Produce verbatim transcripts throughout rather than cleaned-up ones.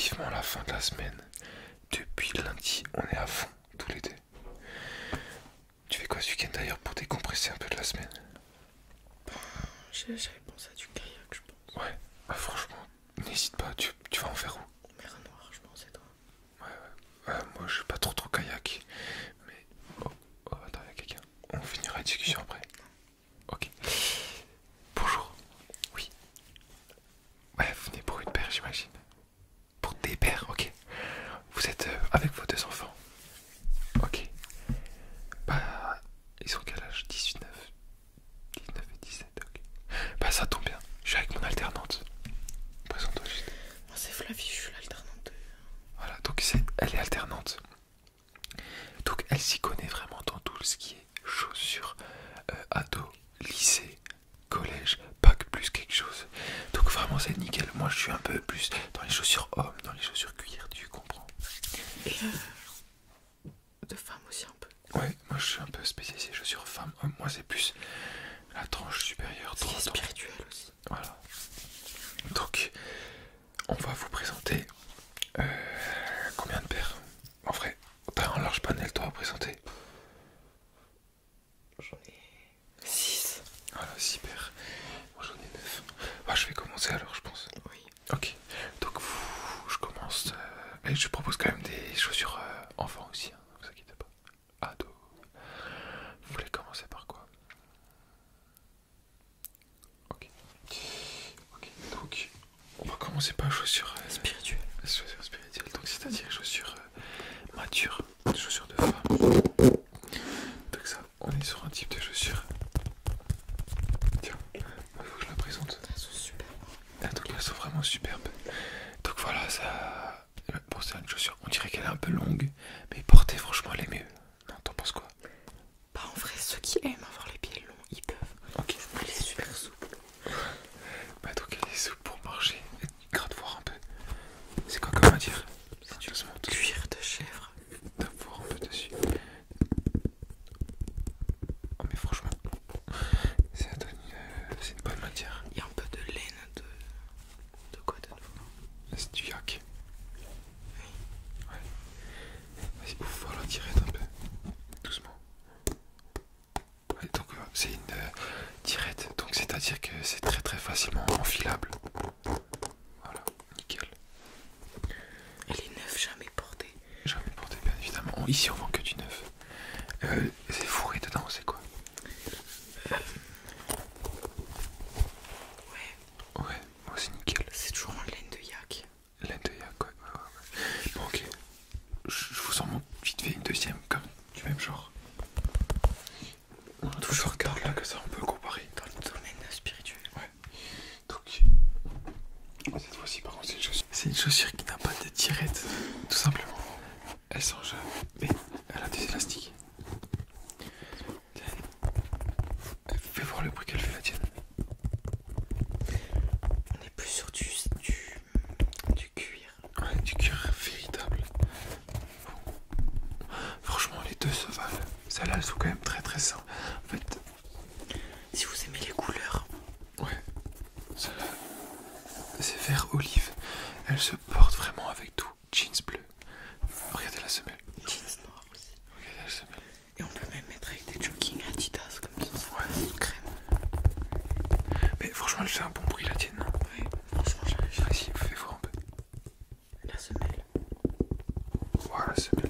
vivement la fin de la semaine. Depuis lundi, on est à fond, tous les deux. Tu fais quoi ce week-end d'ailleurs pour décompresser un peu de la semaine? J'avais pensé à du kayak, je pense. Ouais, bah franchement, n'hésite pas, tu, tu vas en faire où? Mer Noire, je pense, et toi? Ouais, ouais, ouais, moi je suis pas trop trop kayak. Mais. Oh, oh attends, il y a quelqu'un. On finira la discussion après. Ok. Bonjour. Oui. Ouais, vous venez pour une paire, j'imagine. Pour des paires, ok. Vous êtes euh, avec vos deux enfants. Ok. Bah, ils ont quel âge? Dix-huit, neuf, dix-neuf et dix-sept, ok. Bah, ça tombe bien. Je suis avec mon alternante. Présente-toi juste. Moi, c'est Flavie, je suis l'alternante. Voilà, donc c'est, elle est alternante. Donc, elle s'y connaît vraiment dans tout ce qui est chaussures, euh, ado, lycée, collège, bac plus quelque chose. Donc, vraiment, c'est nickel. Moi, je suis un peu plus dans les chaussures hommes, dans les chaussures cuir, tu comprends? Et euh, de femmes aussi un peu. Ouais, moi je suis un peu spécialisé chaussures femmes. Hommes, moi c'est plus la tranche supérieure. C'est droite. spirituel aussi. Voilà. Donc, on va vous présenter euh, combien de paires? En vrai, t'as un large panel toi à présenter. J'en ai six. Voilà, six paires. Moi j'en ai neuf. Bah, je vais commencer alors, je pense. Oui. Ok. Donc, vous, je commence. Euh, et je propose quand même des chaussures euh, enfants aussi, hein, ne vous inquiétez pas. Ado. Vous voulez commencer par quoi? Ok. Ok, donc on va commencer par chaussures euh, Spirituel. chaussures spirituelles, donc c'est-à-dire chaussures euh, matures, des chaussures de femme. Donc ça, on est sur un type de chaussures. Tiens, il faut que je la présente. Elles sont super. Ah, donc elles sont vraiment superbes. Donc voilà, ça. Bon, c'est une chaussure, on dirait qu'elle est un peu longue, mais porter franchement elle est mieux. Non, t'en penses quoi? Bah, en vrai, ceux qui aiment avoir les pieds longs, ils peuvent. Ok. Elle est super souple. Bah donc elle est souple pour marcher. Et gratte voir un peu. C'est quoi comme à dire? C'est du Doucement, cuir de chèvre. tape voir un peu dessus. Oh mais franchement, c'est attends, euh, c'est une bonne matière. Il y a un peu de laine de. De quoi de nouveau? C'est du yak. Ouais. Vas-y, ouf, voir la tirette un peu. Doucement. Ouais, donc euh, c'est une euh, tirette, donc c'est-à-dire que c'est très très facilement enfilable. Voilà, nickel. Elle est neuve, jamais portée. Jamais porté bien évidemment. Ici on vend que du neuf. Euh, c'est fourré dedans, c'est quoi? Ouais, Ouais, moi c'est nickel. c'est toujours en laine de yak. Laine de yak, ouais, ouais, ouais. Bon, ok. Je, je vous en montre vite fait une deuxième, comme du même genre. Toujours regarde là, que ça on peut comparer. Dans le domaine spirituel. Ouais. Donc, cette fois-ci par contre c'est une chaussure. C'est une chaussure qui n'a pas de tirette, tout simplement. Elle s'enjambe, mais elle a des élastiques. Tiens. Fais voir le bruit qu'elle fait la tienne. On est plus sur du, du, du cuir. Ouais, du cuir véritable. Bon. Franchement, les deux se valent. Celles-là, elles sont quand même très très simples. En fait, Si vous aimez les couleurs, ouais. Celle-là, c'est vert olive. Elle se porte vraiment avec tout. Jeans bleu. Regardez la semelle. jeans noirs aussi. Regardez la semelle. Et on peut même mettre avec des jogging Adidas comme ça. Ça Ouais. fait une crème. Mais franchement, elle fait un bon bruit la tienne. Ouais, franchement, j'arrive. Vas-y, fais voir un peu. La semelle. Voilà la semelle.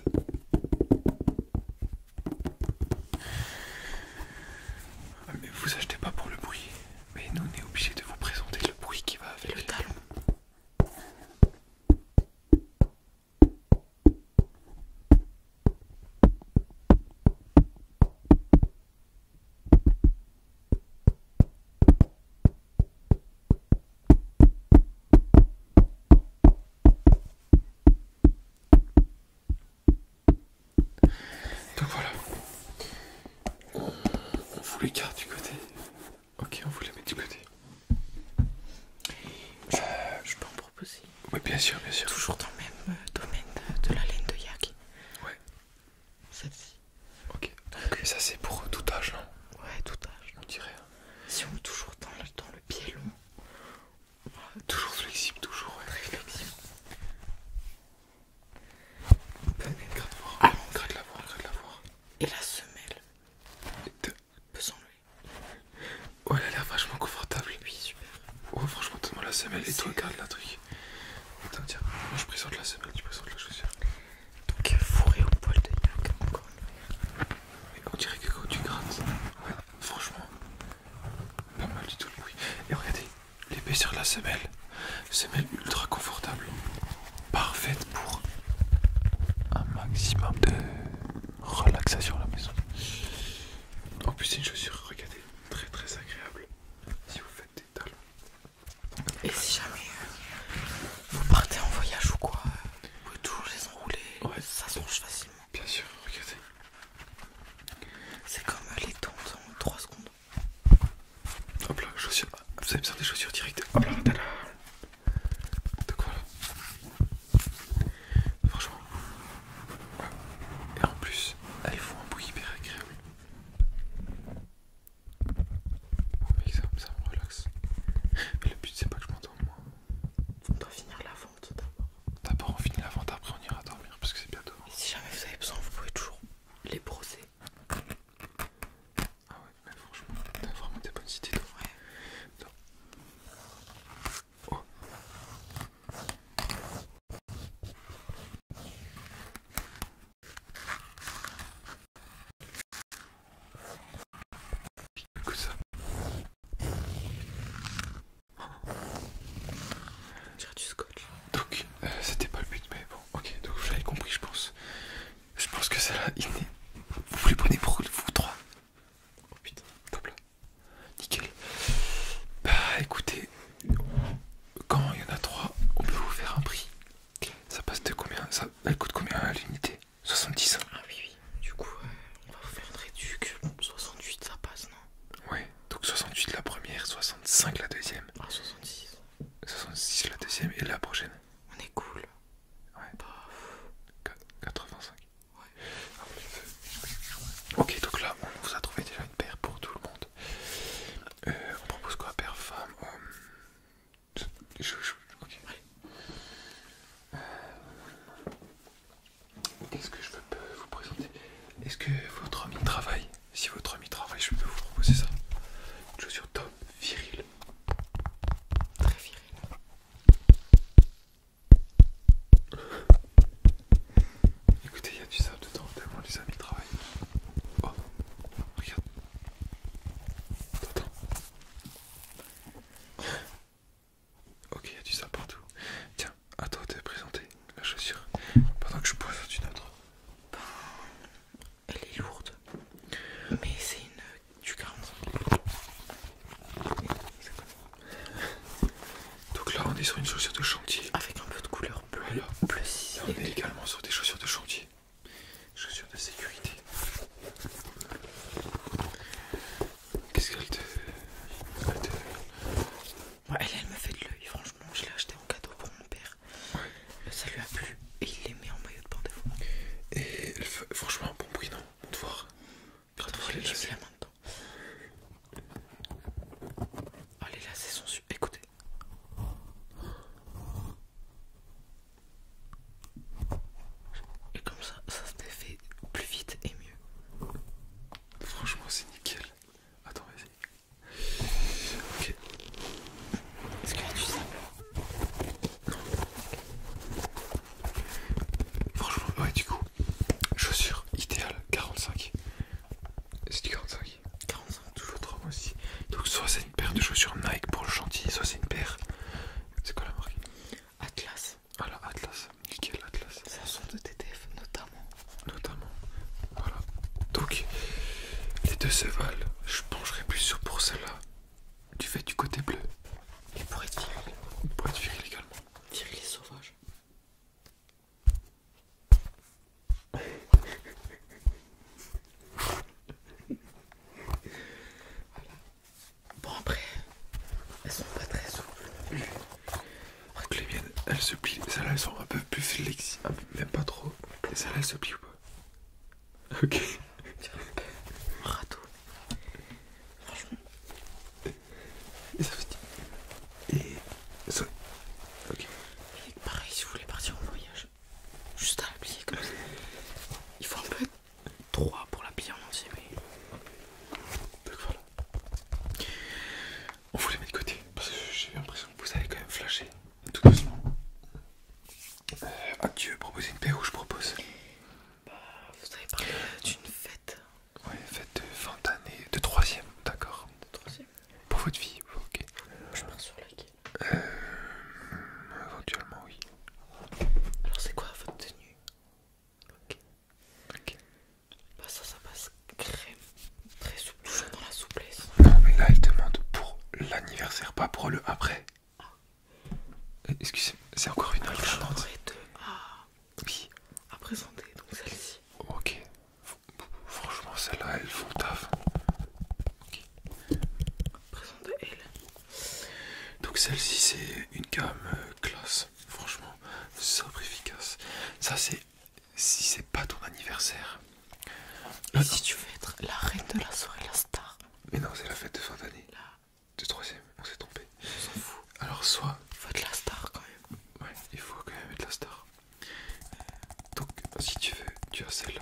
Ah, mais vous achetez pas pour le bruit. Mais nous, on est obligé de vous présenter le bruit qui va Et avec. le talon. Donc voilà. On, on vous les garde du côté. Ok, on vous les met du côté. Je, je peux en proposer. Oui, bien sûr, bien sûr. Toujours dans le même euh, domaine de, de la laine de yak. Ouais, Celle-ci. ok. Et ça, c'est pour tout âge, non? Ouais, tout âge. On dirait. Hein. Si on est toujours dans le, dans le pied long. Toujours flexible, toujours, ouais. Très flexible. semelle et toi garde la truc. Attends, tiens, moi je présente la semelle, tu présentes la chaussure. Donc euh, fourré au poil de yak, encore une fois. Mais on dirait que quand tu grattes, ouais, franchement, pas mal du tout le bruit. Et regardez, l'épaisseur de la semelle, semelle ultra confortable, parfaite pour un maximum de relaxation à la maison. En plus c'est une chaussure, regardez, très très agréable si vous faites des talons. Et si jamais euh, vous partez en voyage ou quoi, euh, vous pouvez toujours les enrouler, Ouais. ça se range facilement. Bien sûr, regardez. C'est comme euh, les tentes en trois secondes. Hop là, chaussures. Vous avez besoin des chaussures directes. Hop là, tada. Donc voilà. Franchement. Ouais. Et en plus, elles font un bruit hyper agréable. Oh mec, ça, ça me relaxe. Mais le but c'est pas que je m'entende moi. On doit finir la vente d'abord. D'abord on finit la vente, après on ira dormir parce que c'est bientôt. Et si jamais vous avez besoin, vous pouvez toujours les brosser. Ah ouais, mais franchement, t'as vraiment des bonnes idées toi. Ouais. Non. Oh. Écoute ça. On dirait du scotch. Donc, euh, c'était pas le but, mais bon, ok, donc vous l'avez compris, je pense. Je pense que celle-là, il est. Vous les prenez pour vous trois. Oh putain. Top là. Nickel. Bah écoutez, quand il y en a trois, on peut vous faire un prix. Ça passe de combien? Ça, elle coûte combien à l'unité? soixante-dix. Ah oui, oui. Du coup, euh, on va vous faire une réduc. soixante-huit, ça passe, non? Ouais, donc soixante-huit la première, soixante-cinq la deuxième, Ah, soixante-six. soixante-six la deuxième et la prochaine. On est cool. Ouais. Bah, quatre-vingt-cinq. ouais. Ok, donc là, on vous a trouvé déjà une paire pour tout le monde. Euh, on propose quoi, paire femme, homme? Je, je, ok. Euh, Qu'est-ce que je peux vous présenter? Est-ce que votre ami travaille? Si votre ami travaille, je peux vous proposer ça. Une chaussure top, virile. Très viril. Écoutez, il y a du sable dedans, tellement les amis travaillent. Oh, regarde. Attends. Ok, il y a du sable partout. Tiens, à toi de présenter la chaussure pendant que je pose une autre. Elle est lourde. Mais c'est une du quarante-cinq. Donc là, on est sur une chaussure de chantier. Avec un peu de couleur bleue. Voilà. Bleu ciel. Et on est également sur des chaussures de chantier. Chaussures de sécurité. Qu'est-ce qu'elle te... Elle te... Ouais, elle, elle me fait de l'œil. Franchement, je l'ai acheté en cadeau pour mon père. Ouais. Ça lui a plu. Et il les met en maillot de bain des fois. Et elle fait franchement un bon bruit, non? On te voir. Quand on J'ai les mis lacets. la main dedans. Oh, les lacets sont super. Écoutez. Et comme ça, ça se défait plus vite et mieux. Franchement, c'est nickel. Attends, vas-y. Ok. Est-ce qu'il y a du sable? Franchement, ouais, du coup, chaussure idéale, quarante-cinq. C'est du quarante-cinq. quarante-cinq. Toujours trop moi aussi. Donc, soit c'est une paire de chaussures Nike pour le chantier, soit c'est une paire. C'est quoi la marque? Atlas. Ah là, Atlas. Nickel, Atlas. C'est un son de T T F notamment. Notamment. Voilà. Donc, les deux se valent. Je pencherai plus sur pour celle-là. Du fait du côté bleu. Et pour être viril. Pour être viril également. Viril et sauvage. Bon après, elles sont pas très souples. Donc, les miennes, elles se plient. Celles-là, elles sont un peu plus flexibles. Même pas trop. Et celles-là, elles se plient ou pas? Ok. Râteau. Franchement, Et ça fait... Et... Ça... Ok. et pareil si vous voulez partir en voyage. Juste à la plier comme ça. Il faut un peu être droit pour la plier en entier, mais... Donc voilà. On vous les met de côté. Parce que j'ai l'impression que vous allez quand même excusez-moi, c'est encore une J'en alternante. aurai deux à, Oui, à présenter, donc celle-ci. ok. Franchement, celle-là, elles font le taf. Présente elle. Donc celle-ci, c'est une gamme euh, classe. Franchement, sobre, efficace. Ça, c'est si c'est pas ton anniversaire. Et si tu veux être la reine de la soirée, la star, Mais non, c'est la fête de fin d'année. là, De troisième, on s'est trompé. on s'en fout. Alors soit, Il faut être la star quand même. ouais, il faut quand même être la star. Donc, si tu veux, tu as celle-là.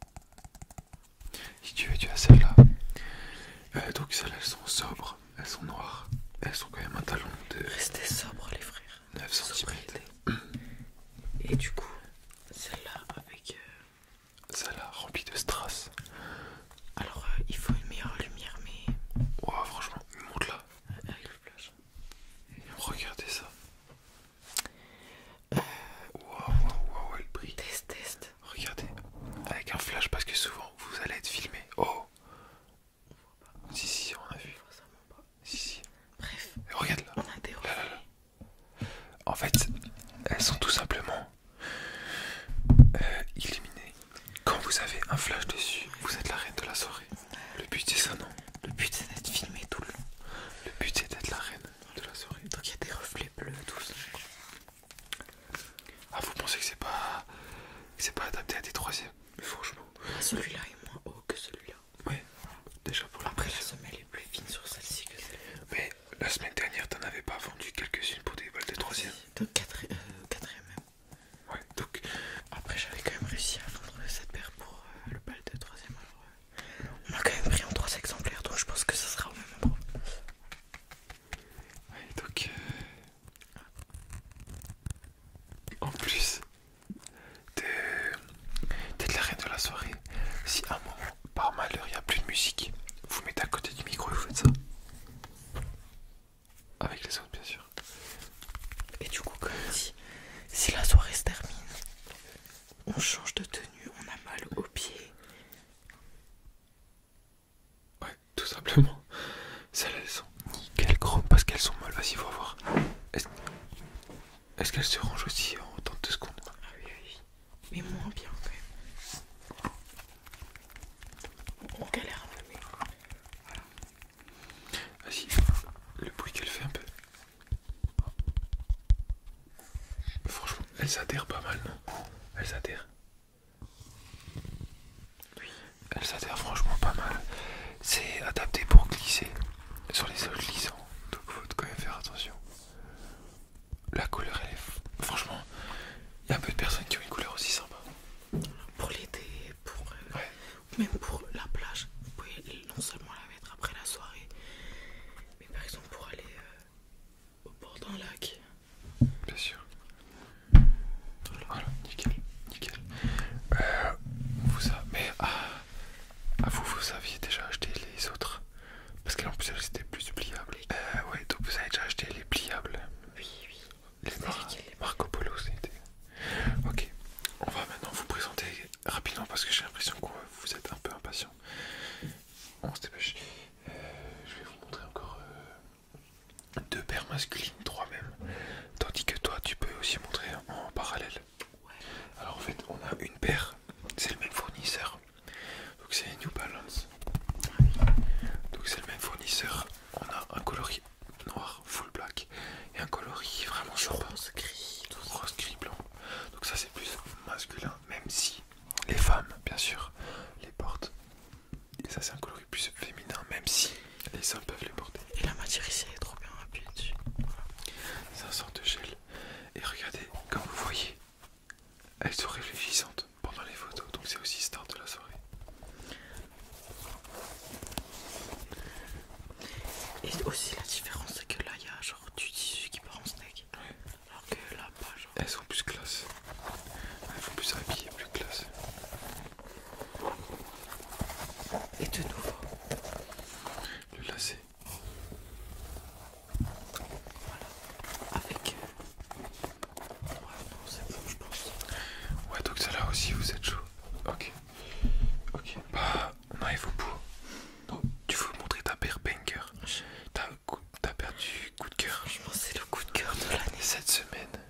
Si tu veux, tu as celle-là. Euh, donc celles-là, elles sont sobres, elles sont noires. Elles sont quand même un talon de Restez sobre les frères. neuf centimètres. Et du coup, celle-là avec... euh, Celle-là, remplie de strass. Alors euh, il faut une meilleure lumière, mais Wow, franchement, monte-la. euh, avec le flash. Regardez ça. Waouh, waouh, waouh, elle brille. Test, test. Regardez, avec un flash parce que souvent vous allez être filmé. Oh, si, si, on a vu. Je vois ça même pas. Si, si. Bref, Et regarde là. on a des reflets. En fait, elles sont tout simplement euh, illuminées. Quand vous avez un flash dessus, vous êtes la reine de la soirée. Le but c'est ça, non? Le but c'est d'être filmé tout le long. Le but c'est d'être la reine de la soirée. Donc il y a des reflets bleus, tout ça. Ah, vous pensez que c'est pas que c'est pas adapté à des troisièmes? Mais franchement, Ah, celui-là est moins haut que celui-là. ouais. Déjà pour la Après la première. semelle est plus fine sur celle-ci que celle-là. Mais la semaine dernière, t'en avais pas vendu quelques-unes pour des balles de troisième. Donc quatre, euh, quatrième même. Ouais, donc Après j'avais quand même réussi à vendre cette paire pour euh, le bal de troisième. Alors euh, on a quand même pris en trois exemplaires, donc je pense que ça sera au même endroit. ouais, donc euh, en plus de d'être la reine de la soirée, si à un moment par malheur il n'y a plus de musique, vous mettez à côté du micro et vous faites ça. Avec les autres bien sûr. Et du coup, comme dit, si la soirée se termine, on change de tenue, on a mal aux pieds. Ouais, tout simplement. Celles-là elles sont nickel chrome parce qu'elles sont molles. Vas-y, faut voir. Est-ce est-ce qu'elles se rangent aussi en temps de secondes? Ah oui, oui, oui. Mais moins bien quand même. On galère un peu, mais Vas-y, le bruit qu'elle fait un peu. Franchement, elles adhèrent pas mal, non? Elles adhèrent. oui. Elles adhèrent franchement pas mal. C'est adapté pour glisser sur les sols glissants. Donc faut quand même faire attention. La couleur, elle est... Franchement, il y a peu de personnes qui ont une couleur aussi sympa. Pour l'été, pour euh, Ouais. même pour la plage, vous pouvez non seulement la mettre après la soirée, mais par exemple pour aller euh, au bord d'un lac. Bien sûr. Voilà, nickel, nickel. Euh, vous a... Mais ah, ah, vous, vous aviez déjà acheté les autres? Parce qu'en plus elles étaient plus pliables. Euh, ouais, donc vous avez déjà acheté les pliables. Oui, oui. Les C'était Mar- lesquels, les Marco Polo, c'était. Ok, on va maintenant vous présenter rapidement parce que j'ai l'impression que vous êtes un peu impatient. On se dépêche. Euh, je vais vous montrer encore euh, deux paires masculines, trois même. Tandis que toi, tu peux aussi montrer en parallèle. Ouais. Alors en fait, on a une paire, c'est le même fournisseur. Donc c'est New Balance. Donc c'est le même fournisseur. On a un coloris noir, full black, et un coloris vraiment Du sympa. rose gris, tout ça. Rose gris blanc. Donc ça c'est plus masculin, même si les femmes, bien sûr, les portent. Et ça c'est un coloris plus féminin, même si les hommes peuvent les porter. Et la matière ici elle est trop bien appuyée dessus. C'est un sort de gel. Et regardez, comme vous voyez, elles sont réfléchissantes pendant les photos, donc c'est aussi star de la soirée. Et aussi la différence c'est que là il y a genre du tissu qui part en steak. Alors que là pas genre. Elles sont plus classe. Elles sont plus habillées, plus classe. Et de nouveau, Le lacet. avec... euh, Ouais non c'est bon je pense. Ouais, donc celle-là aussi vous êtes chaud. Ok. Ok. Bah, on arrive au bout. Donc, tu veux montrer ta paire banger. Je, T'as t'as perdu coup de cœur. je pense que c'est le coup de cœur de l'année. Cette semaine,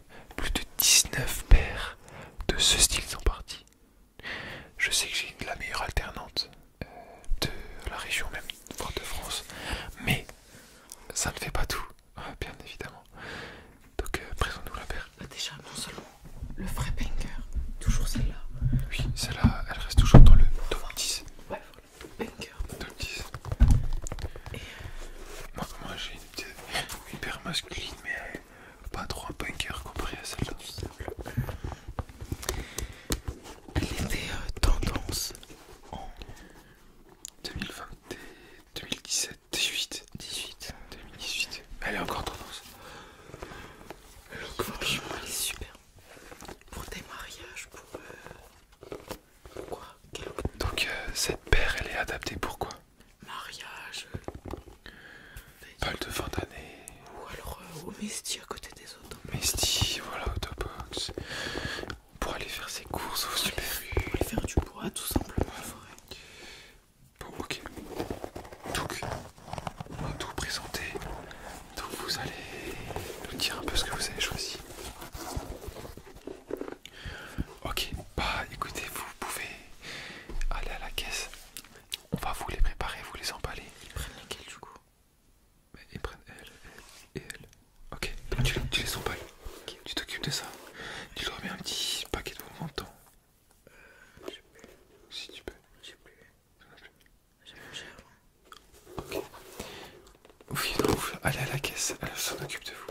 s'en occupe de vous.